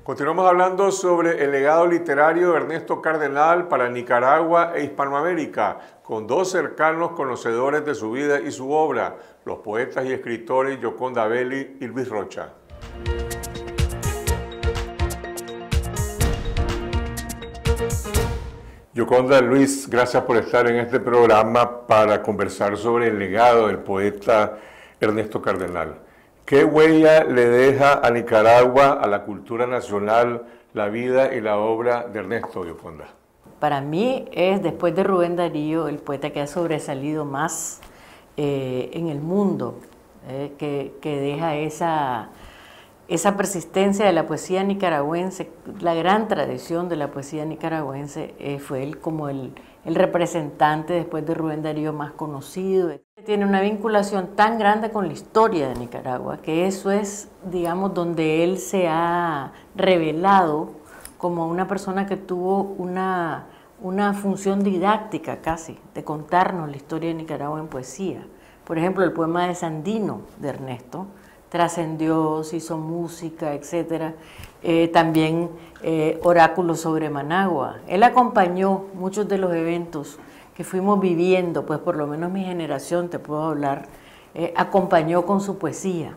Continuamos hablando sobre el legado literario de Ernesto Cardenal para Nicaragua e Hispanoamérica, con dos cercanos conocedores de su vida y su obra, los poetas y escritores Yoconda Belli y Luis Rocha. Yoconda, Luis, gracias por estar en este programa para conversar sobre el legado del poeta Ernesto Cardenal. ¿Qué huella le deja a Nicaragua, a la cultura nacional, la vida y la obra de Ernesto, Yoconda? Para mí es, después de Rubén Darío, el poeta que ha sobresalido más en el mundo, que deja esa persistencia de la poesía nicaragüense, la gran tradición de la poesía nicaragüense. Fue él como el representante después de Rubén Darío más conocido. Tiene una vinculación tan grande con la historia de Nicaragua, que eso es, digamos, donde él se ha revelado como una persona que tuvo una función didáctica casi, de contarnos la historia de Nicaragua en poesía. Por ejemplo, el poema de Sandino de Ernesto trascendió, se hizo música, etc. También Oráculos sobre Managua. Él acompañó muchos de los eventos que fuimos viviendo, pues por lo menos mi generación, te puedo hablar, acompañó con su poesía.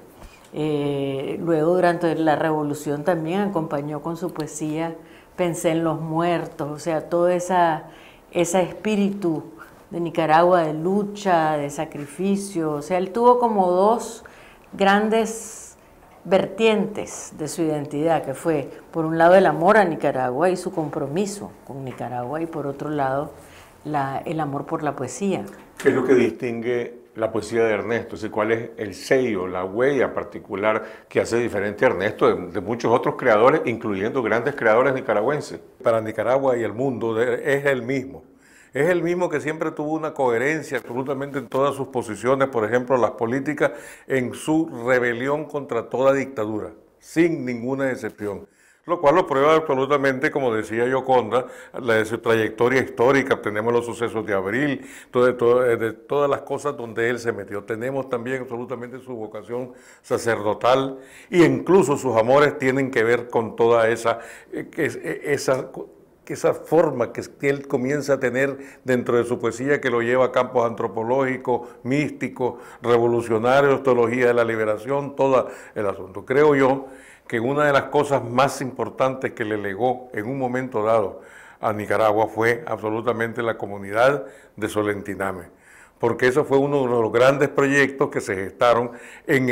Luego durante la Revolución también acompañó con su poesía Pensé en los muertos, o sea, todo ese espíritu de Nicaragua de lucha, de sacrificio. O sea, él tuvo como dos grandes vertientes de su identidad, que fue por un lado el amor a Nicaragua y su compromiso con Nicaragua, y por otro lado el amor por la poesía. ¿Qué es lo que distingue la poesía de Ernesto? Es decir, ¿cuál es el sello, la huella particular que hace diferente a Ernesto de muchos otros creadores, incluyendo grandes creadores nicaragüenses? Para Nicaragua y el mundo es el mismo. Es el mismo que siempre tuvo una coherencia absolutamente en todas sus posiciones, por ejemplo, las políticas, en su rebelión contra toda dictadura, sin ninguna excepción. Lo cual lo prueba absolutamente, como decía Yoconda, de su trayectoria histórica. Tenemos los sucesos de abril, de todas las cosas donde él se metió. Tenemos también absolutamente su vocación sacerdotal, e incluso sus amores tienen que ver con toda esa forma que él comienza a tener dentro de su poesía, que lo lleva a campos antropológicos, místicos, revolucionarios, teología de la liberación, todo el asunto. Creo yo que una de las cosas más importantes que le legó en un momento dado a Nicaragua fue absolutamente la comunidad de Solentiname, porque eso fue uno de los grandes proyectos que se gestaron en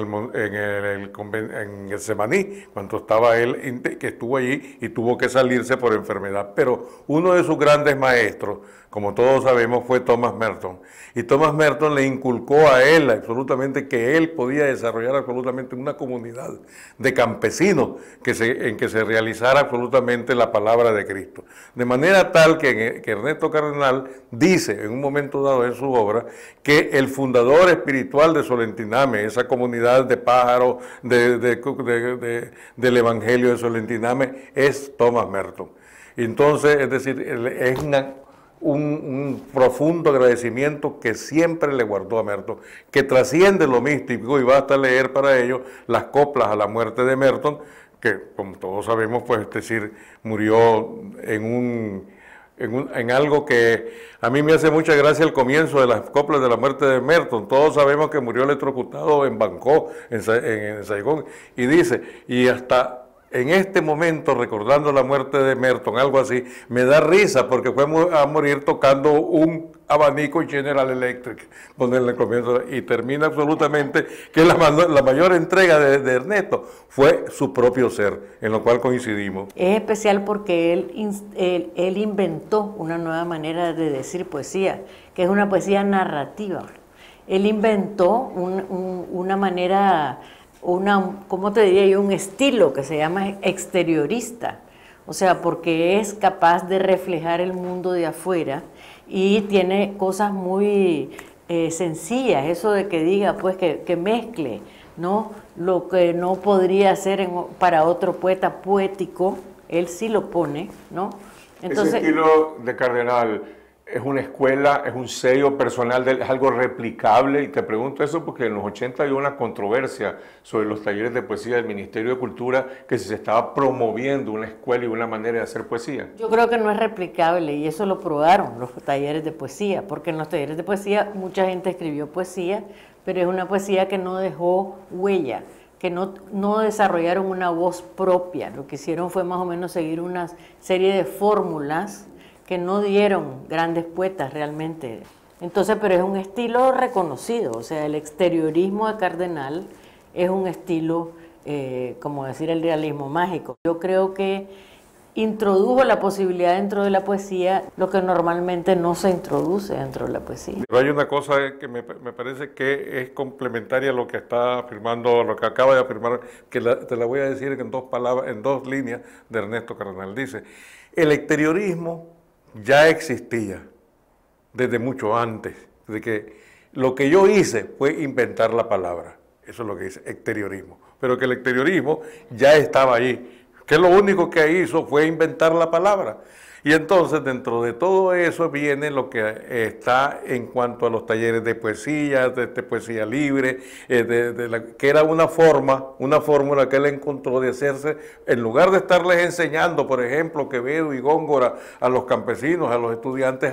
el Semaní, cuando estaba él, que estuvo allí y tuvo que salirse por enfermedad. Pero uno de sus grandes maestros, como todos sabemos, fue Thomas Merton. Y Thomas Merton le inculcó a él absolutamente que él podía desarrollar absolutamente una comunidad de campesinos en que se realizara absolutamente la palabra de Cristo. De manera tal que Ernesto Cardenal dice en un momento dado en su obra que el fundador espiritual de Solentiname, esa comunidad de pájaros del Evangelio de Solentiname, es Thomas Merton. Entonces, es decir, es un profundo agradecimiento que siempre le guardó a Merton, que trasciende lo místico, y basta leer para ello las coplas a la muerte de Merton, que como todos sabemos, pues es decir, murió en algo que a mí me hace mucha gracia el comienzo de las coplas de la muerte de Merton. Todos sabemos que murió electrocutado en Bangkok, en Saigón, y dice, y hasta en este momento, recordando la muerte de Merton, algo así, me da risa porque fue a morir tocando un abanico General Electric, ponerle el comienzo, y termina absolutamente que la mayor entrega de Ernesto fue su propio ser, en lo cual coincidimos. Es especial porque él inventó una nueva manera de decir poesía, que es una poesía narrativa. Él inventó una manera, ¿cómo te diría yo? Un estilo que se llama exteriorista. O sea, porque es capaz de reflejar el mundo de afuera y tiene cosas muy sencillas. Eso de que diga, pues, que mezcle, ¿no? Lo que no podría hacer para otro poeta poético, él sí lo pone, ¿no? Entonces, ese estilo de Cardenal, es una escuela, es un sello personal, es algo replicable, y te pregunto eso porque en los 80 había una controversia sobre los talleres de poesía del Ministerio de Cultura, que si se estaba promoviendo una escuela y una manera de hacer poesía. Yo creo que no es replicable, y eso lo probaron los talleres de poesía, porque en los talleres de poesía mucha gente escribió poesía, pero es una poesía que no dejó huella, que no desarrollaron una voz propia. Lo que hicieron fue más o menos seguir una serie de fórmulas que no dieron grandes poetas realmente. Entonces, pero es un estilo reconocido, o sea, el exteriorismo de Cardenal es un estilo, como decir, el realismo mágico. Yo creo que introdujo la posibilidad dentro de la poesía, lo que normalmente no se introduce dentro de la poesía. Pero hay una cosa que me parece que es complementaria a lo que está afirmando, lo que acaba de afirmar, que te la voy a decir en dos palabras, en dos líneas de Ernesto Cardenal. Dice, el exteriorismo ya existía desde mucho antes, de que lo que yo hice fue inventar la palabra, eso es lo que dice exteriorismo, pero que el exteriorismo ya estaba ahí, que lo único que hizo fue inventar la palabra. Y entonces dentro de todo eso viene lo que está en cuanto a los talleres de poesía, de poesía libre, que era una fórmula que él encontró de hacerse, en lugar de estarles enseñando, por ejemplo, Quevedo y Góngora a los campesinos, a los estudiantes,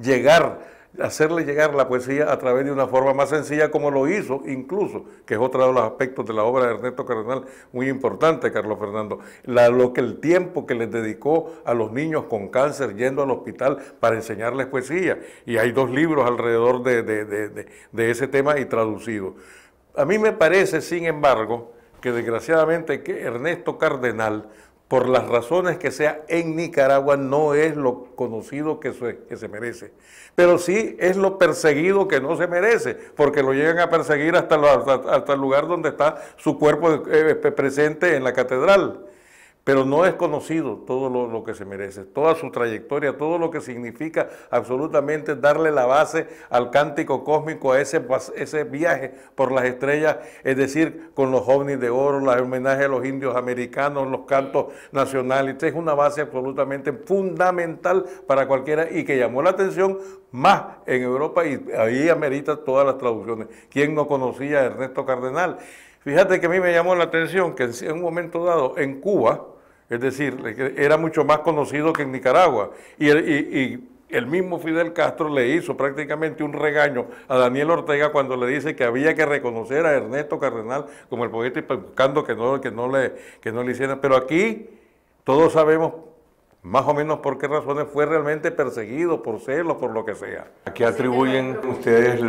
hacerle llegar la poesía a través de una forma más sencilla, como lo hizo incluso, que es otro de los aspectos de la obra de Ernesto Cardenal muy importante, Carlos Fernando, el tiempo que les dedicó a los niños con cáncer yendo al hospital para enseñarles poesía, y hay 2 libros alrededor de ese tema y traducidos. A mí me parece, sin embargo, que desgraciadamente que Ernesto Cardenal, por las razones que sea, en Nicaragua no es lo conocido que se merece, pero sí es lo perseguido que no se merece, porque lo llegan a perseguir hasta el lugar donde está su cuerpo presente en la catedral. Pero no es conocido todo lo que se merece, toda su trayectoria, todo lo que significa absolutamente darle la base al cántico cósmico, a ese viaje por las estrellas, es decir, con los ovnis de oro, el homenaje a los indios americanos, los cantos nacionales. Es una base absolutamente fundamental para cualquiera y que llamó la atención más en Europa, y ahí amerita todas las traducciones. ¿Quién no conocía a Ernesto Cardenal? Fíjate que a mí me llamó la atención que en un momento dado en Cuba, es decir, era mucho más conocido que en Nicaragua, y el mismo Fidel Castro le hizo prácticamente un regaño a Daniel Ortega cuando le dice que había que reconocer a Ernesto Cardenal como el poeta, y buscando que no le hicieran. Pero aquí todos sabemos más o menos por qué razones fue realmente perseguido, por celos, por lo que sea. ¿A qué atribuyen ustedes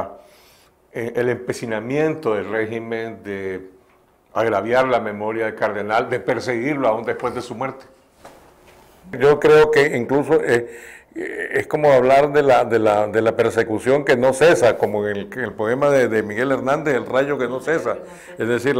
el empecinamiento del régimen de agraviar la memoria del cardenal, de perseguirlo aún después de su muerte? Yo creo que incluso es como hablar de la persecución que no cesa, como en el poema de Miguel Hernández, El rayo que no cesa. Es decir,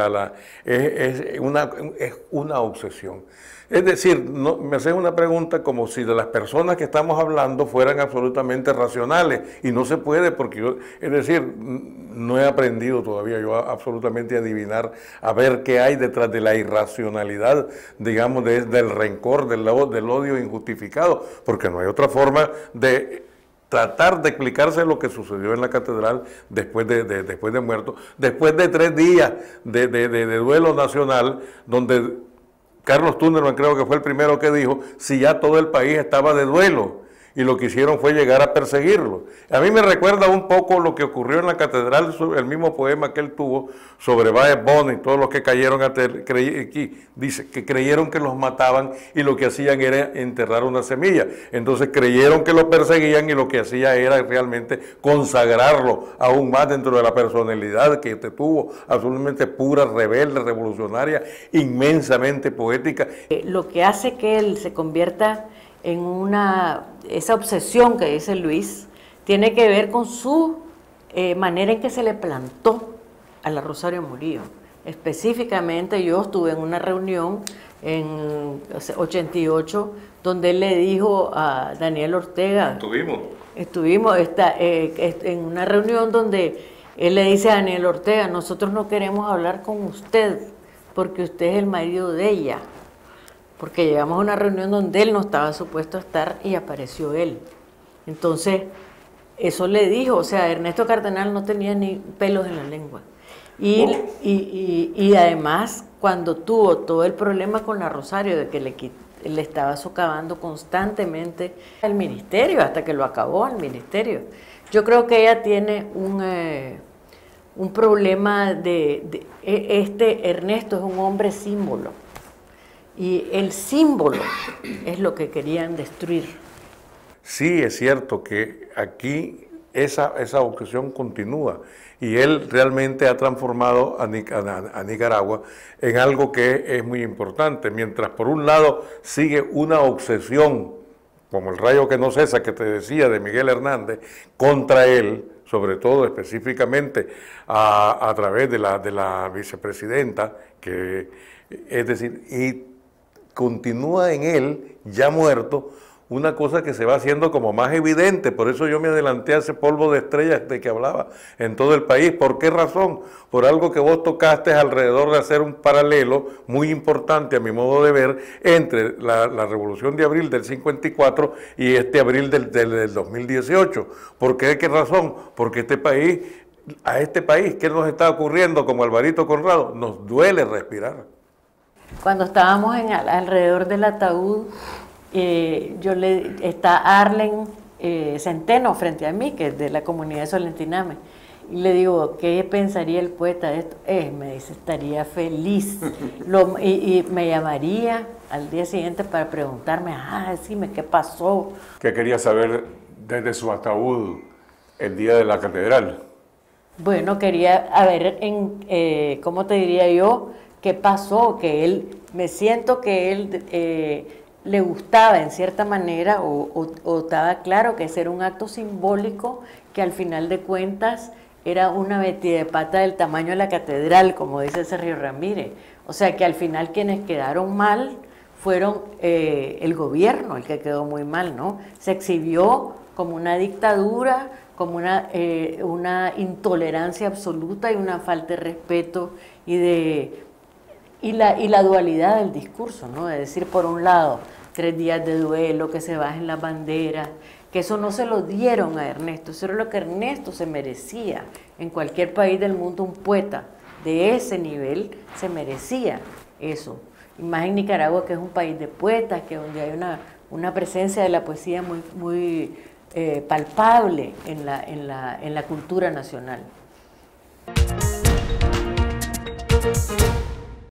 es una obsesión. Es decir, me haces una pregunta como si de las personas que estamos hablando fueran absolutamente racionales, y no se puede, porque es decir, no he aprendido todavía yo absolutamente a adivinar, a ver qué hay detrás de la irracionalidad, digamos, del rencor, del odio injustificado, porque no hay otra forma de tratar de explicarse lo que sucedió en la catedral después de muerto, después de 3 días de duelo nacional, donde Carlos Tunderman creo que fue el primero que dijo, si ya todo el país estaba de duelo, y lo que hicieron fue llegar a perseguirlo. A mí me recuerda un poco lo que ocurrió en la catedral, el mismo poema que él tuvo sobre Baez Bona y todos los que cayeron dice que creyeron que los mataban y lo que hacían era enterrar una semilla. Entonces creyeron que lo perseguían y lo que hacía era realmente consagrarlo aún más dentro de la personalidad que tuvo, absolutamente pura, rebelde, revolucionaria, inmensamente poética. Lo que hace que él se convierta en esa obsesión que dice Luis, tiene que ver con su manera en que se le plantó a la Rosario Murillo. Específicamente yo estuve en una reunión en 88 donde él le dijo a Daniel Ortega, estuvimos en una reunión donde él le dice a Daniel Ortega, nosotros no queremos hablar con usted porque usted es el marido de ella. Porque llegamos a una reunión donde él no estaba supuesto a estar y apareció él. Entonces, eso le dijo, o sea, Ernesto Cardenal no tenía ni pelos en la lengua. Y además, cuando tuvo todo el problema con la Rosario, de que le estaba socavando constantemente el ministerio, hasta que lo acabó el ministerio. Yo creo que ella tiene un problema Ernesto es un hombre símbolo, y el símbolo es lo que querían destruir. Sí, es cierto que aquí esa obsesión continúa y él realmente ha transformado a Nicaragua en algo que es muy importante. Mientras por un lado sigue una obsesión, como el rayo que no cesa que te decía de Miguel Hernández, contra él, sobre todo específicamente a través de la vicepresidenta, es decir, y continúa en él, ya muerto, una cosa que se va haciendo como más evidente. Por eso yo me adelanté a ese polvo de estrellas de que hablaba en todo el país. ¿Por qué razón? Por algo que vos tocaste alrededor de hacer un paralelo muy importante, a mi modo de ver, entre la Revolución de Abril del 54 y este abril del 2018. ¿Por qué? ¿Qué razón? Porque a este país, ¿qué nos está ocurriendo? Como Alvarito Conrado, nos duele respirar. Cuando estábamos alrededor del ataúd, está Arlen Centeno frente a mí, que es de la comunidad de Solentiname, y le digo, ¿qué pensaría el poeta de esto? Me dice, estaría feliz, y me llamaría al día siguiente para preguntarme, decime qué pasó. ¿Qué quería saber desde su ataúd el día de la catedral? Bueno, quería ver, ¿cómo te diría yo? ¿Qué pasó? Me siento que él le gustaba en cierta manera, o estaba claro que ese era un acto simbólico que al final de cuentas era una metida de pata del tamaño de la catedral, como dice Sergio Ramírez. O sea que al final quienes quedaron mal fueron el gobierno, el que quedó muy mal, ¿no? Se exhibió como una dictadura, como una intolerancia absoluta y una falta de respeto y la dualidad del discurso, ¿no? De decir, por un lado, 3 días de duelo, que se bajen las banderas, que eso no se lo dieron a Ernesto, eso era lo que Ernesto se merecía. En cualquier país del mundo, un poeta de ese nivel se merecía eso. Y más en Nicaragua, que es un país de poetas, que donde hay una presencia de la poesía muy palpable en la cultura nacional.